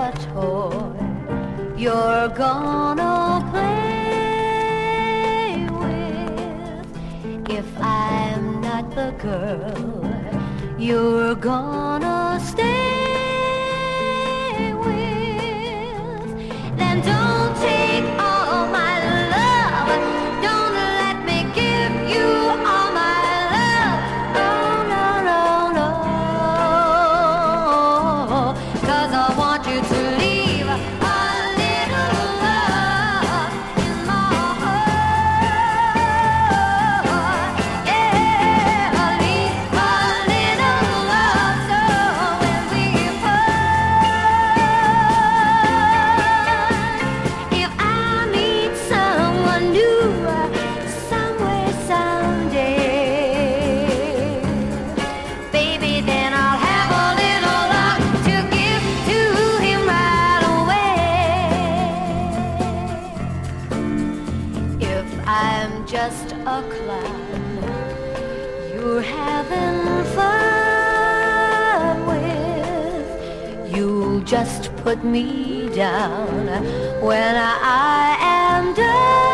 a toy you're gonna play with. If I'm not the girl you're gonna stay with, then don't take all my love. Don't let me give you all my love. Oh, no, no, no. 'Cause I want you to leave a little love in my heart. Yeah, leave a little love so when we part. If I meet someone new somewhere someday, baby, then I'll have a little love to give to him right away. If I'm just a clown you're having fun with, you'll just put me down when I am done.